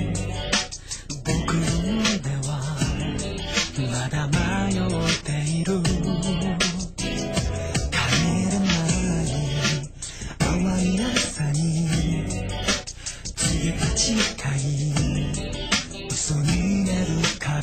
僕の胸はまだ迷っている。帰れない淡い朝に告げた誓い嘘になるから。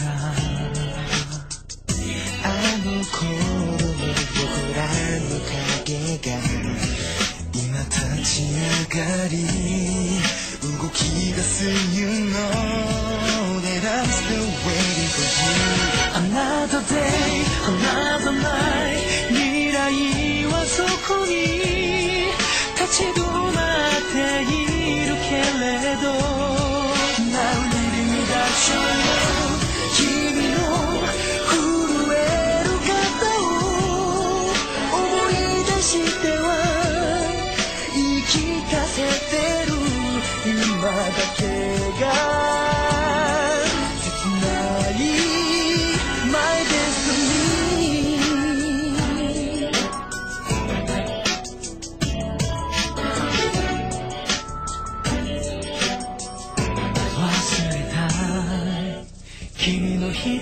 あの頃の僕らの影が今立ち上がり動き出す You know that I'm still waiting for you. Another day, another night 未来はそこに立ち止まっているけれど Now living without your love 君の震える肩を思い出しては言い聞かせてる。今だけが切ない My destiny。 忘れたい君の瞳、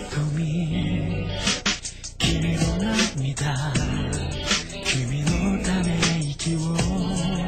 君の涙、君のため息を